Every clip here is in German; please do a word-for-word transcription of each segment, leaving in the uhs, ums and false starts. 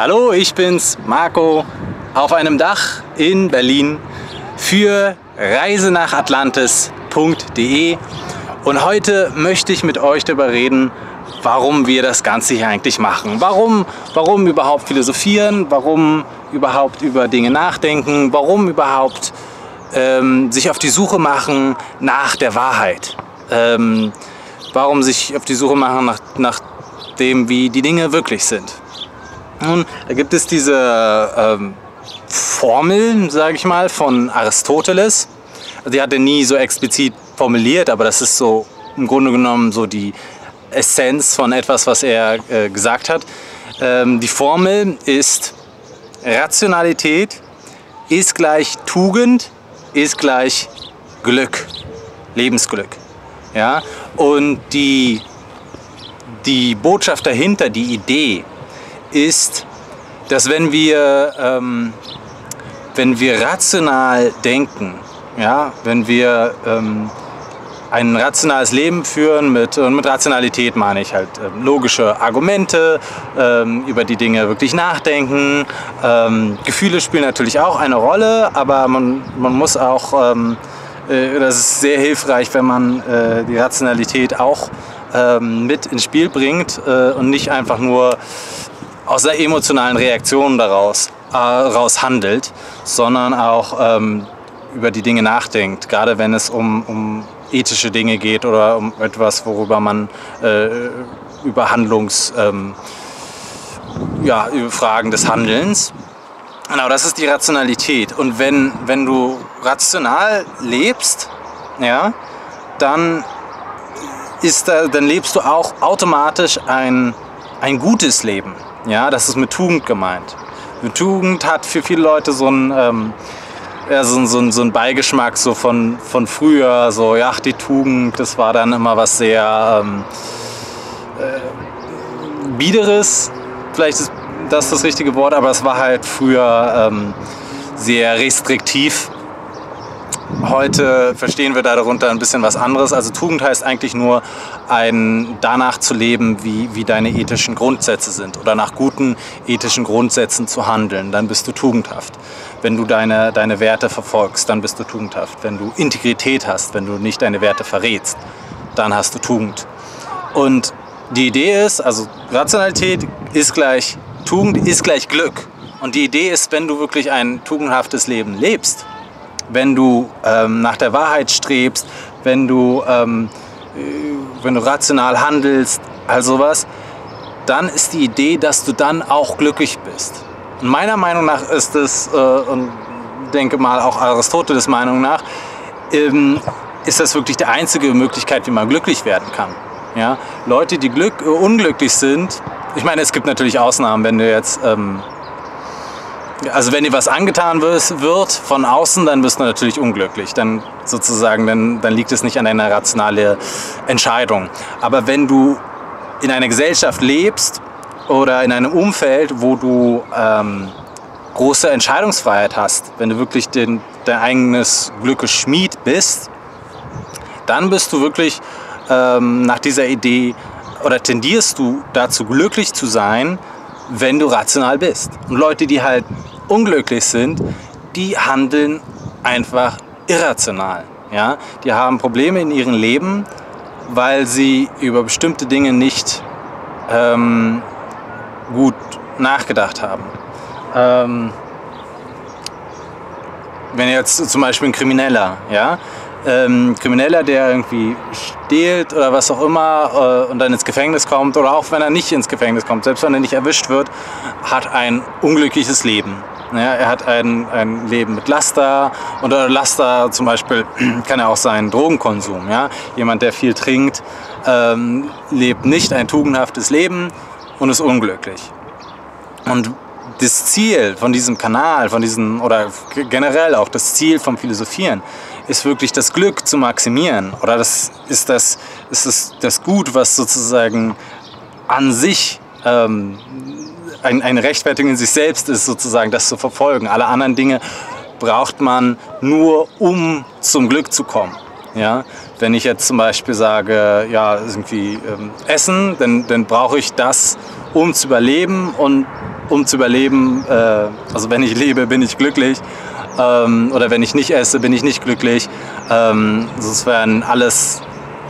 Hallo, ich bin's, Marco, auf einem Dach in Berlin für reise nach atlantis punkt de, und heute möchte ich mit euch darüber reden, warum wir das Ganze hier eigentlich machen. Warum, warum überhaupt philosophieren, warum überhaupt über Dinge nachdenken, warum überhaupt ähm, sich auf die Suche machen nach der Wahrheit. Ähm, warum sich auf die Suche machen nach, nach dem, wie die Dinge wirklich sind. Nun, da gibt es diese ähm, Formel, sage ich mal, von Aristoteles. Die hat er nie so explizit formuliert, aber das ist so im Grunde genommen so die Essenz von etwas, was er äh, gesagt hat. Ähm, die Formel ist: Rationalität ist gleich Tugend, ist gleich Glück, Lebensglück. Ja? Und die, die Botschaft dahinter, die Idee, ist, dass wenn wir, ähm, wenn wir rational denken, ja, wenn wir ähm, ein rationales Leben führen, mit, und mit Rationalität meine ich halt ähm, logische Argumente, ähm, über die Dinge wirklich nachdenken. Ähm, Gefühle spielen natürlich auch eine Rolle, aber man, man muss auch, ähm, äh, das ist sehr hilfreich, wenn man äh, die Rationalität auch ähm, mit ins Spiel bringt äh, und nicht einfach nur aus der emotionalen Reaktion daraus äh, raus handelt, sondern auch ähm, über die Dinge nachdenkt, gerade wenn es um, um ethische Dinge geht oder um etwas, worüber man äh, über Handlungs, ähm, ja, über Fragen des Handelns. Genau, das ist die Rationalität. Und wenn, wenn du rational lebst, ja, dann, ist da, dann lebst du auch automatisch ein, ein gutes Leben. Ja, das ist mit Tugend gemeint. Mit Tugend hat für viele Leute so ein, ähm, ja, so, so, so ein Beigeschmack so von, von früher, so, ja, die Tugend, das war dann immer was sehr ähm, äh, Biederes, vielleicht ist das das richtige Wort, aber es war halt früher ähm, sehr restriktiv. Heute verstehen wir da darunter ein bisschen was anderes. Also Tugend heißt eigentlich nur, ein, danach zu leben, wie, wie deine ethischen Grundsätze sind oder nach guten ethischen Grundsätzen zu handeln. Dann bist du tugendhaft. Wenn du deine, deine Werte verfolgst, dann bist du tugendhaft. Wenn du Integrität hast, wenn du nicht deine Werte verrätst, dann hast du Tugend. Und die Idee ist, also Rationalität ist gleich Tugend, ist gleich Glück. Und die Idee ist, wenn du wirklich ein tugendhaftes Leben lebst, wenn du ähm, nach der Wahrheit strebst, wenn du, ähm, wenn du rational handelst, all sowas, dann ist die Idee, dass du dann auch glücklich bist. Und meiner Meinung nach ist es, äh, und denke mal auch Aristoteles Meinung nach, ähm, ist das wirklich die einzige Möglichkeit, wie man glücklich werden kann. Ja? Leute, die glück, äh, unglücklich sind, ich meine, es gibt natürlich Ausnahmen, wenn du jetzt... Ähm, Also wenn dir was angetan wird von außen, dann bist du natürlich unglücklich. Dann sozusagen, dann, dann liegt es nicht an deiner rationalen Entscheidung. Aber wenn du in einer Gesellschaft lebst oder in einem Umfeld, wo du ähm, große Entscheidungsfreiheit hast, wenn du wirklich den, dein eigenes Glückes Schmied bist, dann bist du wirklich ähm, nach dieser Idee oder tendierst du dazu, glücklich zu sein, wenn du rational bist. Und Leute, die halt unglücklich sind, die handeln einfach irrational. Ja? Die haben Probleme in ihrem Leben, weil sie über bestimmte Dinge nicht ähm, gut nachgedacht haben. Ähm, wenn jetzt zum Beispiel ein Krimineller, ja, ähm, Krimineller, der irgendwie stehlt oder was auch immer äh, und dann ins Gefängnis kommt, oder auch wenn er nicht ins Gefängnis kommt, selbst wenn er nicht erwischt wird, hat ein unglückliches Leben. Ja, er hat ein, ein Leben mit Laster, und Laster zum Beispiel kann ja auch sein Drogenkonsum. Ja? Jemand, der viel trinkt, ähm, lebt nicht ein tugendhaftes Leben und ist unglücklich. Und das Ziel von diesem Kanal, von diesem, oder generell auch das Ziel vom Philosophieren, ist wirklich das Glück zu maximieren. Oder das ist das, ist das, das Gut, was sozusagen an sich ähm, ein, eine Rechtfertigung in sich selbst ist, sozusagen das zu verfolgen. Alle anderen Dinge braucht man nur, um zum Glück zu kommen. Ja? Wenn ich jetzt zum Beispiel sage, ja, irgendwie ähm, Essen, dann, dann brauche ich das, um zu überleben und um zu überleben. Äh, also wenn ich lebe, bin ich glücklich. Ähm, oder wenn ich nicht esse, bin ich nicht glücklich. Ähm, insofern alles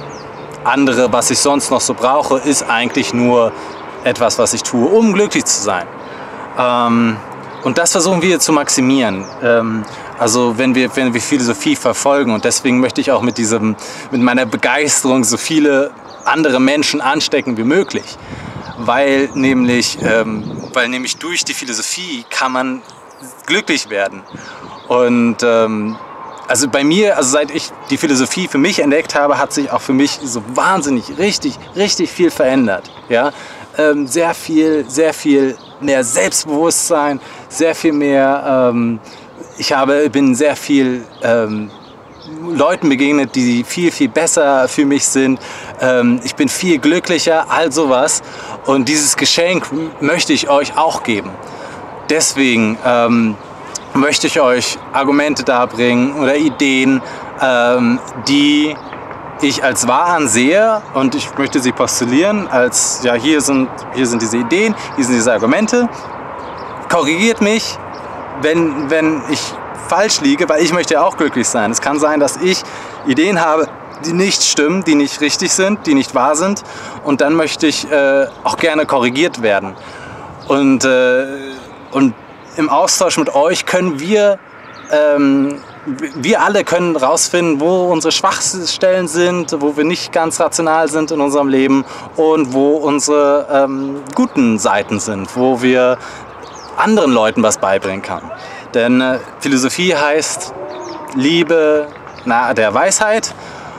andere, was ich sonst noch so brauche, ist eigentlich nur etwas, was ich tue, um glücklich zu sein. Ähm, und das versuchen wir zu maximieren. Ähm, also wenn wir, wenn wir Philosophie verfolgen, und deswegen möchte ich auch mit, diesem, mit meiner Begeisterung so viele andere Menschen anstecken wie möglich. Weil nämlich, ähm, weil nämlich durch die Philosophie kann man glücklich werden. Und ähm, also bei mir, also seit ich die Philosophie für mich entdeckt habe, hat sich auch für mich so wahnsinnig, richtig, richtig viel verändert. Ja? Ähm, sehr viel, sehr viel mehr Selbstbewusstsein, sehr viel mehr, ähm, ich habe, bin sehr viel ähm, Leuten begegnet, die viel, viel besser für mich sind. Ähm, ich bin viel glücklicher, all sowas. Und dieses Geschenk möchte ich euch auch geben. Deswegen ähm, möchte ich euch Argumente darbringen oder Ideen, ähm, die ich als wahr ansehe, und ich möchte sie postulieren als, ja, hier sind, hier sind diese Ideen, hier sind diese Argumente. Korrigiert mich, wenn, wenn ich falsch liege, weil ich möchte ja auch glücklich sein. Es kann sein, dass ich Ideen habe, die nicht stimmen, die nicht richtig sind, die nicht wahr sind, und dann möchte ich äh, auch gerne korrigiert werden. Und, äh, und im Austausch mit euch können wir, ähm, wir alle können rausfinden, wo unsere Schwachstellen sind, wo wir nicht ganz rational sind in unserem Leben und wo unsere ähm, guten Seiten sind, wo wir anderen Leuten was beibringen können. Denn äh, Philosophie heißt Liebe nahe der Weisheit,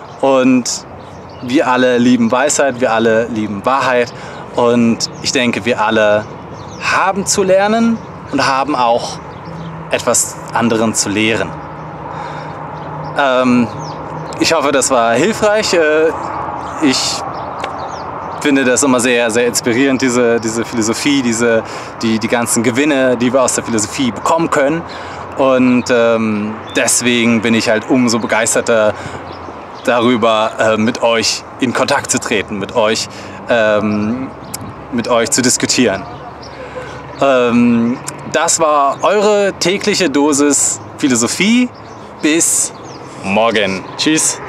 und wir alle lieben Weisheit, wir alle lieben Wahrheit, und ich denke, wir alle haben zu lernen und haben auch etwas anderen zu lehren. Ähm, ich hoffe, das war hilfreich. Äh, ich finde das immer sehr, sehr inspirierend, diese, diese Philosophie, diese, die, die ganzen Gewinne, die wir aus der Philosophie bekommen können. Und ähm, deswegen bin ich halt umso begeisterter darüber, äh, mit euch in Kontakt zu treten, mit euch, ähm, mit euch zu diskutieren. Ähm, das war eure tägliche Dosis Philosophie. Bis morgen. Tschüss.